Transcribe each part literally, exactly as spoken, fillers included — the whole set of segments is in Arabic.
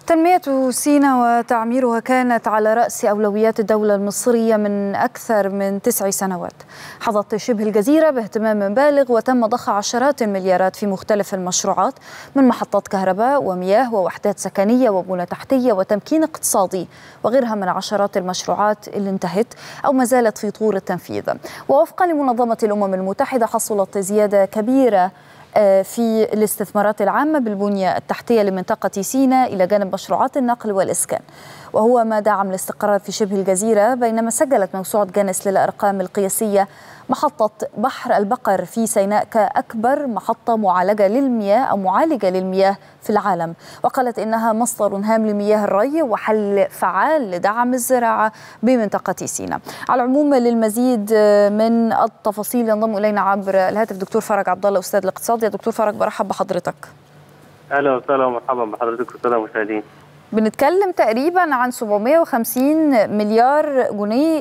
تنمية سيناء وتعميرها كانت على رأس أولويات الدولة المصرية من أكثر من تسع سنوات. حظت شبه الجزيرة باهتمام بالغ وتم ضخ عشرات المليارات في مختلف المشروعات من محطات كهرباء ومياه ووحدات سكنية وبنى تحتية وتمكين اقتصادي وغيرها من عشرات المشروعات اللي انتهت أو ما زالت في طور التنفيذ. ووفقا لمنظمة الأمم المتحدة حصلت زيادة كبيرة في الاستثمارات العامة بالبنية التحتية لمنطقة سيناء إلى جانب مشروعات النقل والإسكان، وهو ما دعم الاستقرار في شبه الجزيرة. بينما سجلت موسوعة جينيس للأرقام القياسية محطة بحر البقر في سيناء كأكبر محطة معالجة للمياه أو معالجة للمياه في العالم، وقالت إنها مصدر هام لمياه الري وحل فعال لدعم الزراعة بمنطقة سيناء. على العموم للمزيد من التفاصيل ينضم إلينا عبر الهاتف دكتور فرج عبد الله أستاذ الاقتصاد. يا دكتور فرج برحب بحضرتك. أهلا وسهلا ومرحبا بحضرتك والسادة المشاهدين. بنتكلم تقريبا عن سبعمائة وخمسين مليار جنيه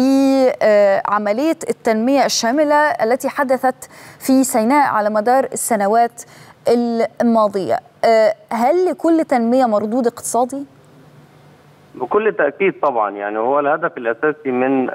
لعملية التنمية الشاملة التي حدثت في سيناء على مدار السنوات الماضية. هل لكل تنمية مردود اقتصادي؟ بكل تأكيد طبعا، يعني هو الهدف الأساسي من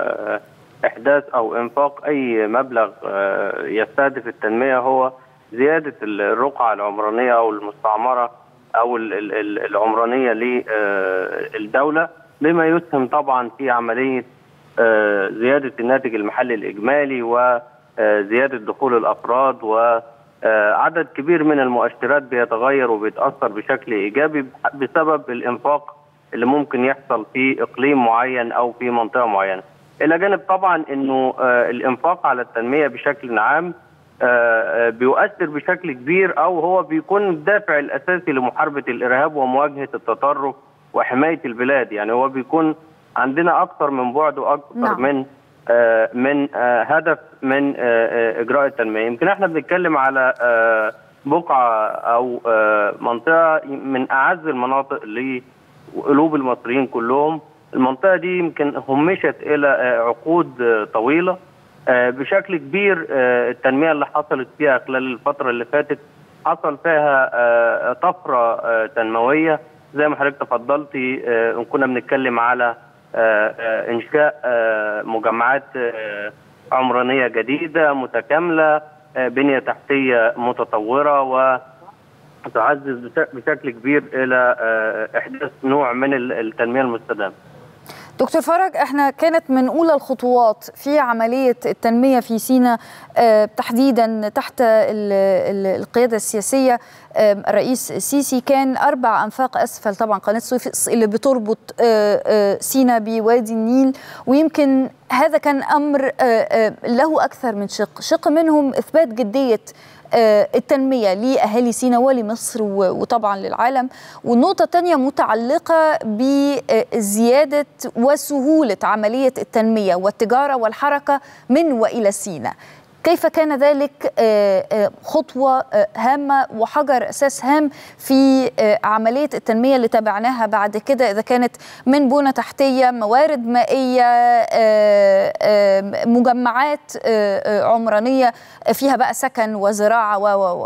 إحداث أو إنفاق أي مبلغ يستهدف التنمية هو زيادة الرقعة العمرانية أو المستعمرة أو العمرانية للدولة، بما يسهم طبعا في عملية زيادة الناتج المحلي الإجمالي وزيادة دخول الأفراد، وعدد كبير من المؤشرات بيتغير وبيتأثر بشكل إيجابي بسبب الإنفاق اللي ممكن يحصل في إقليم معين أو في منطقة معينة. إلى جانب طبعا أنه الإنفاق على التنمية بشكل عام بيؤثر بشكل كبير أو هو بيكون الدافع الأساسي لمحاربة الإرهاب ومواجهة التطرف وحماية البلاد. يعني هو بيكون عندنا أكثر من بعد وأكثر نعم. من آه من آه هدف من آه إجراء التنمية. يمكن احنا بنتكلم على بقعة أو منطقة من أعز المناطق لقلوب المصريين كلهم. المنطقة دي يمكن همشت إلى عقود طويلة بشكل كبير. التنمية اللي حصلت فيها خلال الفترة اللي فاتت حصل فيها طفرة تنموية زي ما حضرتك تفضلتي. كنا بنتكلم على إنشاء مجمعات عمرانية جديدة متكاملة، بنية تحتية متطورة وتعزز بشكل كبير إلى إحداث نوع من التنمية المستدامة. دكتور فرج، احنا كانت من اولى الخطوات في عمليه التنميه في سيناء تحديدا تحت القياده السياسيه الرئيس السيسي كان اربع انفاق اسفل طبعا قناه السويس اللي بتربط سيناء بوادي النيل، ويمكن هذا كان امر له اكثر من شق، شق منهم اثبات جديه التنمية لأهالي سيناء ولمصر وطبعا للعالم، والنقطة الثانية متعلقة بزيادة وسهولة عملية التنمية والتجارة والحركة من وإلى سيناء. كيف كان ذلك خطوة هامة وحجر أساس هام في عملية التنمية اللي تابعناها بعد كده، إذا كانت من بنى تحتية، موارد مائية، مجمعات عمرانية فيها بقى سكن وزراعة و و و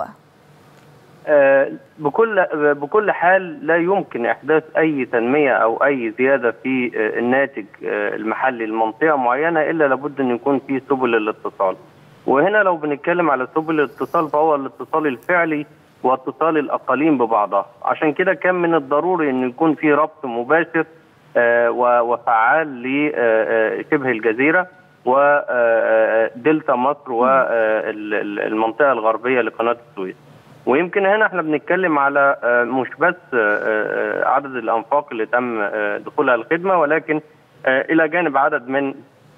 بكل بكل حال لا يمكن إحداث أي تنمية أو أي زيادة في الناتج المحلي لمنطقة معينة إلا لابد أن يكون في سبل الاتصال. وهنا لو بنتكلم على سبل الاتصال فهو الاتصال الفعلي واتصال الأقاليم ببعضها. عشان كده كان من الضروري أن يكون في ربط مباشر وفعال لشبه الجزيرة ودلتا مصر والمنطقة الغربية لقناة السويس. ويمكن هنا احنا بنتكلم على مش بس عدد الأنفاق اللي تم دخولها الخدمة، ولكن إلى جانب عدد من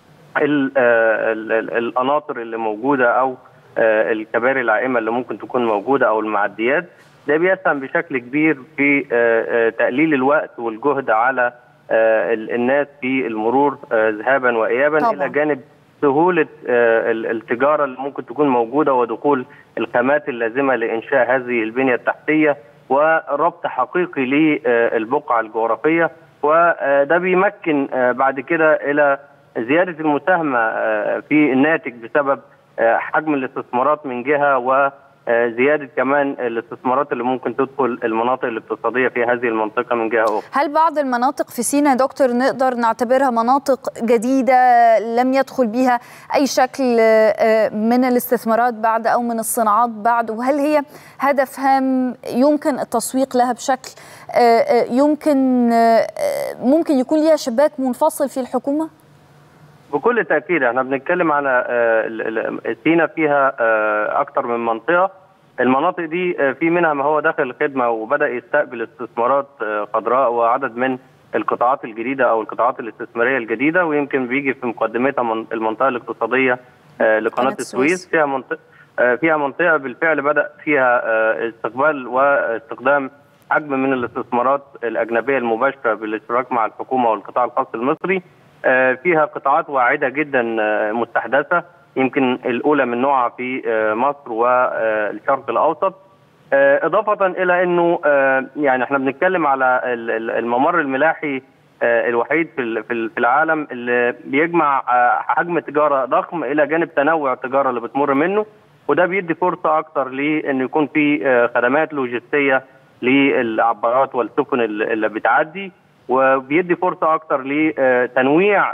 القناطر اللي موجودة أو الكباري العائمة اللي ممكن تكون موجودة أو المعديات. ده بيسهم بشكل كبير في تقليل الوقت والجهد على الناس في المرور ذهابا وإيابا طبعا. إلى جانب سهولة التجارة اللي ممكن تكون موجودة ودخول الخامات اللازمة لإنشاء هذه البنية التحتية وربط حقيقي للبقعة الجغرافية. وده بيمكن بعد كده إلى زيادة المساهمة في الناتج بسبب حجم الاستثمارات من جهة و زياده كمان الاستثمارات اللي ممكن تدخل المناطق الاقتصاديه في هذه المنطقه من جهه اخرى. هل بعض المناطق في سيناء دكتور نقدر نعتبرها مناطق جديده لم يدخل بها اي شكل من الاستثمارات بعد او من الصناعات بعد، وهل هي هدف هام يمكن التسويق لها بشكل يمكن ممكن يكون لها شباك منفصل في الحكومه؟ بكل تاكيد احنا بنتكلم على سيناء فيها اكثر من منطقه، المناطق دي في منها ما هو داخل الخدمه وبدا يستقبل استثمارات خضراء وعدد من القطاعات الجديده او القطاعات الاستثماريه الجديده، ويمكن بيجي في مقدمتها المنطقه الاقتصاديه لقناه السويس. فيها منطقه فيها منطقه بالفعل بدا فيها استقبال واستخدام حجم من الاستثمارات الاجنبيه المباشره بالاشتراك مع الحكومه والقطاع الخاص المصري. فيها قطاعات واعده جدا مستحدثه، يمكن الاولى من نوعها في مصر والشرق الاوسط، اضافه الى انه يعني احنا بنتكلم على الممر الملاحي الوحيد في العالم اللي بيجمع حجم تجاره ضخم الى جانب تنوع التجاره اللي بتمر منه، وده بيدي فرصه اكثر لان يكون في خدمات لوجستيه للعبارات والسفن اللي بتعدي، وبيدي فرصه اكثر لتنويع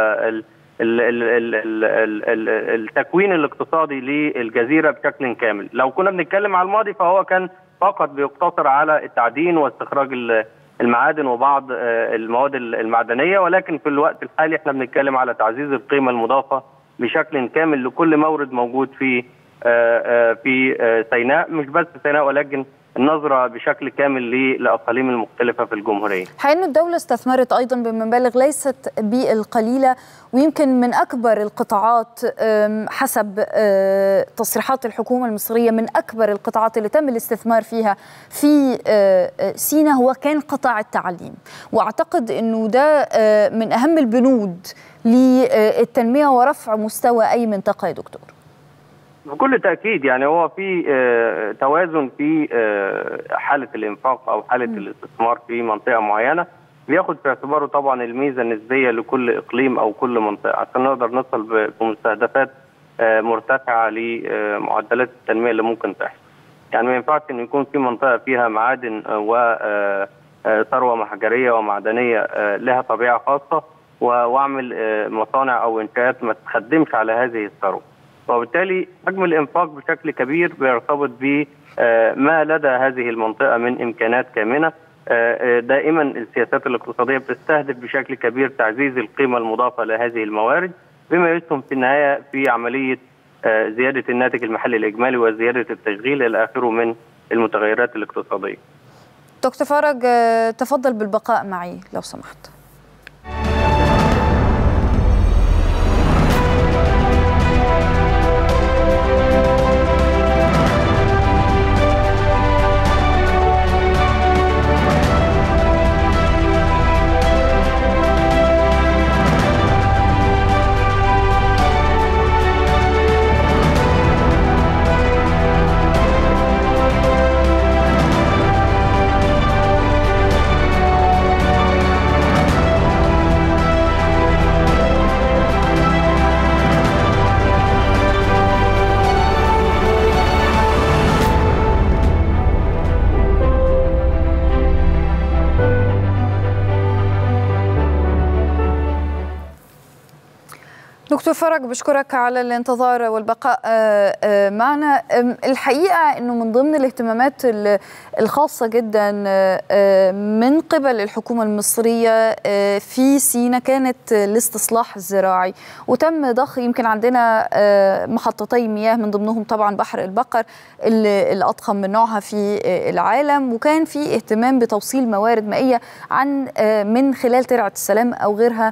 التكوين الاقتصادي للجزيره بشكل كامل. لو كنا بنتكلم على الماضي فهو كان فقط بيقتصر على التعدين واستخراج المعادن وبعض المواد المعدنيه، ولكن في الوقت الحالي احنا بنتكلم على تعزيز القيمه المضافه بشكل كامل لكل مورد موجود في في سيناء، مش بس سيناء ولكن النظرة بشكل كامل للأقاليم المختلفة في الجمهورية. حين الدولة استثمرت أيضا بمبالغ ليست بالقليلة، ويمكن من أكبر القطاعات حسب تصريحات الحكومة المصرية من أكبر القطاعات اللي تم الاستثمار فيها في سيناء هو كان قطاع التعليم، وأعتقد أنه ده من أهم البنود للتنمية ورفع مستوى أي منطقة يا دكتور. بكل تأكيد يعني هو في توازن في حالة الإنفاق أو حالة م. الاستثمار في منطقة معينة، بياخد في اعتباره طبعا الميزة النسبية لكل إقليم أو كل منطقة عشان نقدر نصل بمستهدفات مرتفعة لمعدلات التنمية اللي ممكن تحصل. يعني ما ينفعش إن يكون في منطقة فيها معادن وثروة محجرية ومعدنية لها طبيعة خاصة وأعمل مصانع أو إنشاءات ما تخدمش على هذه الثروة، وبالتالي حجم الإنفاق بشكل كبير بيرتبط بما لدى هذه المنطقة من إمكانات كامنة. دائما السياسات الاقتصادية بتستهدف بشكل كبير تعزيز القيمة المضافة لهذه الموارد بما يسهم في النهاية في عملية زيادة الناتج المحلي الإجمالي وزيادة التشغيل إلى آخره من المتغيرات الاقتصادية. دكتور فرج تفضل بالبقاء معي لو سمحت. دكتور فرج بشكرك على الانتظار والبقاء معنا. الحقيقة أنه من ضمن الاهتمامات الخاصة جدا من قبل الحكومة المصرية في سيناء كانت الاستصلاح الزراعي، وتم ضخ يمكن عندنا محطتي مياه من ضمنهم طبعا بحر البقر الأضخم من نوعها في العالم، وكان في اهتمام بتوصيل موارد مائية عن من خلال ترعة السلام أو غيرها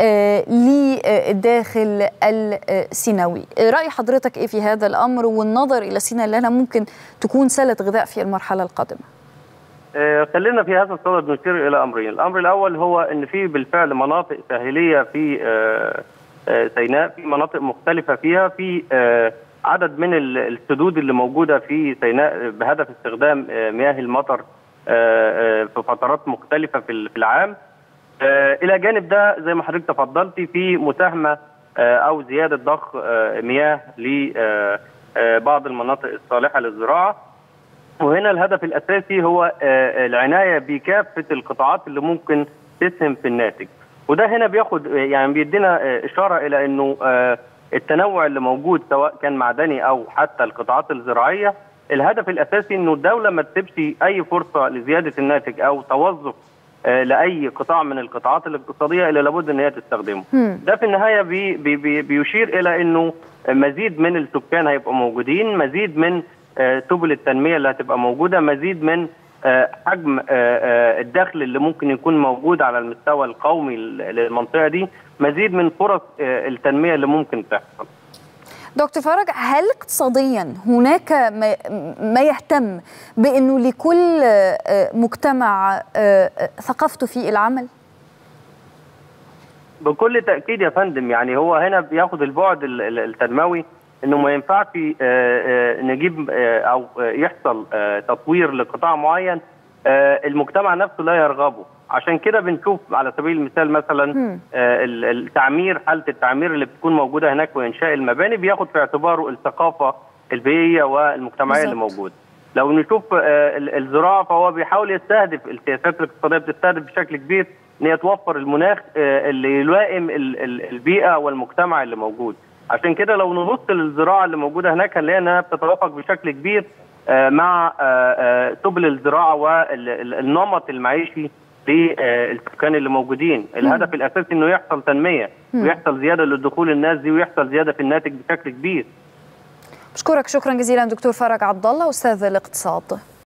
للداخل السيناوي. رأي حضرتك إيه في هذا الأمر والنظر إلى سيناء اللي أنا ممكن تكون سلة غذاء في المرحلة القادمة؟ آه خلينا في هذا الصدد نشير إلى أمرين. الأمر الأول هو أن في بالفعل مناطق ساحلية في آه آه سيناء، في مناطق مختلفة فيها، في آه عدد من السدود اللي موجودة في سيناء بهدف استخدام آه مياه المطر آه آه في فترات مختلفة في العام. آه إلى جانب ده زي ما حضرتك تفضلتي في مساهمة آه أو زيادة ضخ آه مياه بعض المناطق الصالحه للزراعه. وهنا الهدف الاساسي هو العنايه بكافه القطاعات اللي ممكن تسهم في الناتج، وده هنا بياخد يعني بيدينا اشاره الى انه التنوع اللي موجود سواء كان معدني او حتى القطاعات الزراعيه، الهدف الاساسي انه الدوله ما تسيبش اي فرصه لزياده الناتج او توظف لاي قطاع من القطاعات الاقتصاديه الا لابد ان هي تستخدمه. ده في النهايه بي بي بيشير الى انه مزيد من السكان هيبقوا موجودين، مزيد من سبل التنميه اللي هتبقى موجوده، مزيد من حجم الدخل اللي ممكن يكون موجود على المستوى القومي للمنطقه دي، مزيد من فرص التنميه اللي ممكن تحصل. دكتور فرج، هل اقتصاديا هناك ما يهتم بأنه لكل مجتمع ثقافته في العمل؟ بكل تأكيد يا فندم، يعني هو هنا بياخد البعد التنموي، انه ما ينفعش نجيب او يحصل تطوير لقطاع معين المجتمع نفسه لا يرغبه. عشان كده بنشوف على سبيل المثال مثلا التعمير، حاله التعمير اللي بتكون موجوده هناك وانشاء المباني بياخد في اعتباره الثقافه البيئيه والمجتمعيه اللي موجوده. لو نشوف الزراعه فهو بيحاول يستهدف، السياسات الاقتصاديه بتستهدف بشكل كبير ان هي توفر المناخ اللي يلائم البيئه والمجتمع اللي موجود. عشان كده لو نبص للزراعه اللي موجوده هناك هنلاقي انها بتتوافق بشكل كبير مع سبل الزراعه والنمط المعيشي للسكان اللي موجودين. الهدف الاساسي انه يحصل تنميه ويحصل زياده لدخول الناس دي ويحصل زياده في الناتج بشكل كبير. بشكرك شكرا جزيلا دكتور فرج عبد الله استاذ الاقتصاد.